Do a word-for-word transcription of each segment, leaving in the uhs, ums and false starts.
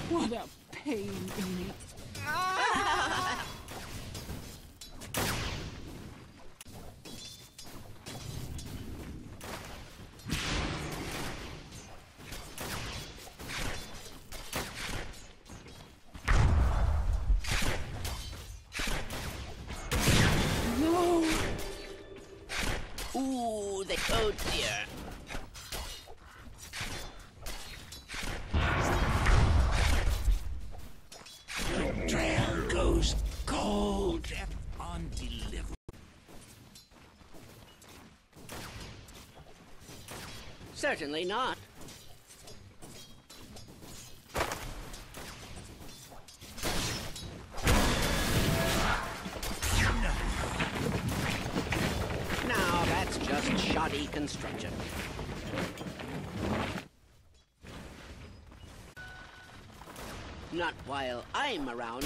What a pain in it. No. Ooh, the oh dear. Trail goes cold on delivery. Certainly not. Now that's just shoddy construction. Not while I'm around.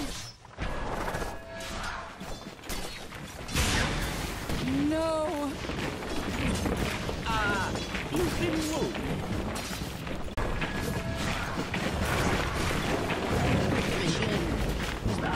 No. Ah, uh, you've been wounded. Mission stop.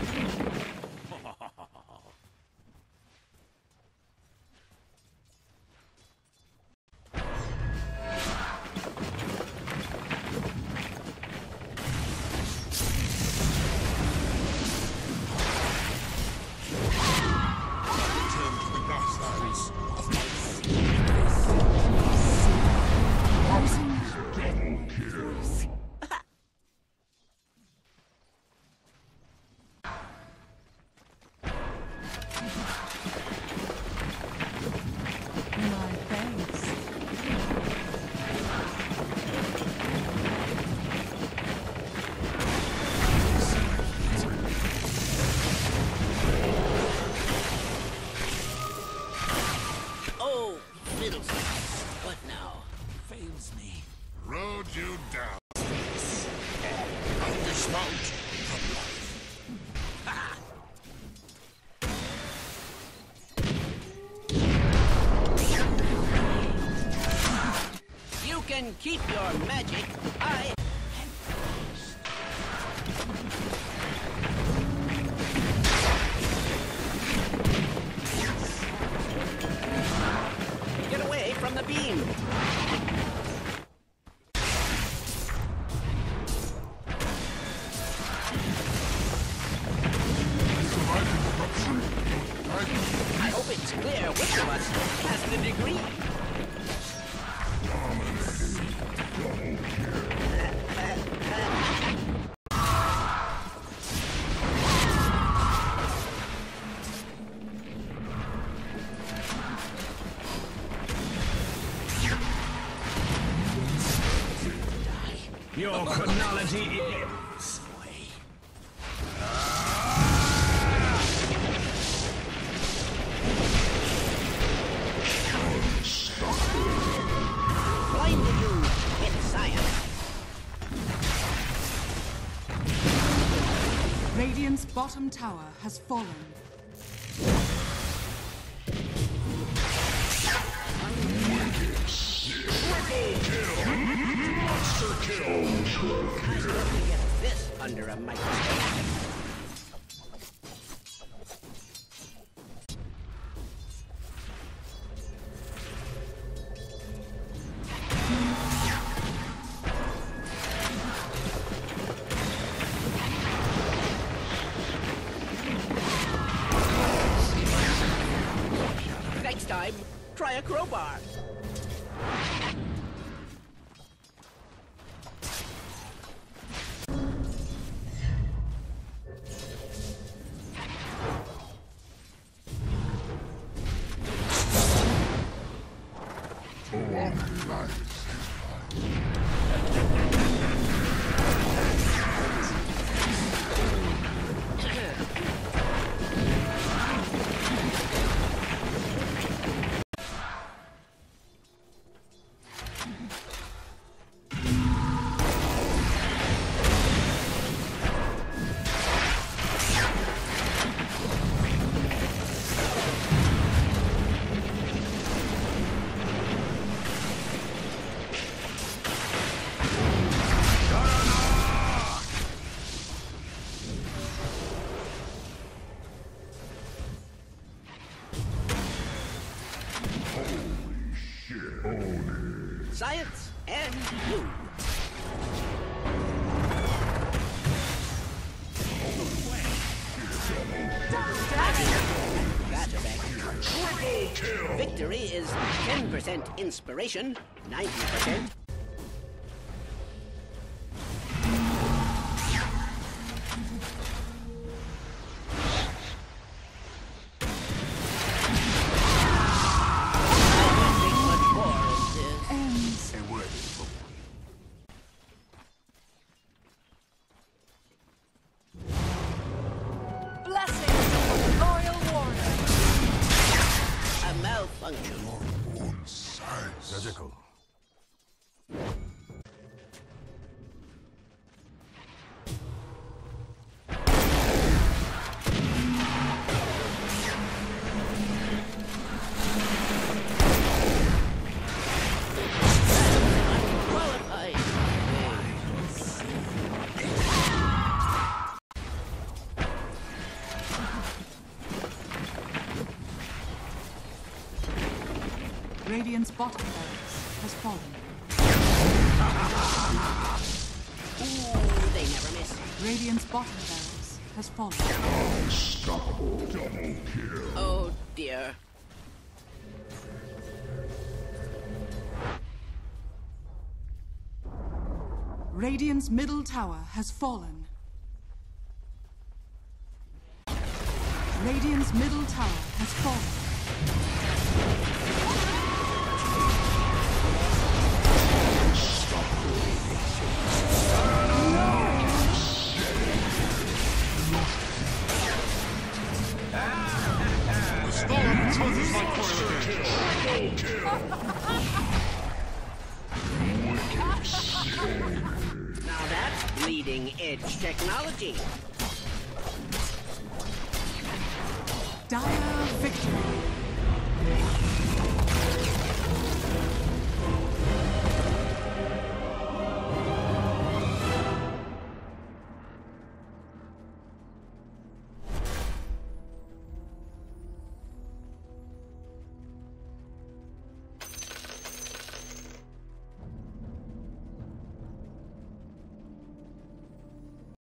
What now? Fails me. Rode you down. I'll dismount from life. Ha! You can keep your magic. I get away from the beam. I hope it's clear which of us has the degree. Your chronology is... Blinded you with science. Radiant's bottom tower has fallen. Triple kill! Monster kill! I'd love to get this under a microscope. Next time, try a crowbar. is ten percent inspiration, ninety percent. Surgical. Radiant's bottom barracks has fallen. Ooh, they never miss. Radiant's bottom barracks has fallen. Unstoppable double kill. Oh dear. Radiant's middle tower has fallen. Radiant's middle tower has fallen. Now that's bleeding edge technology. Dire victory.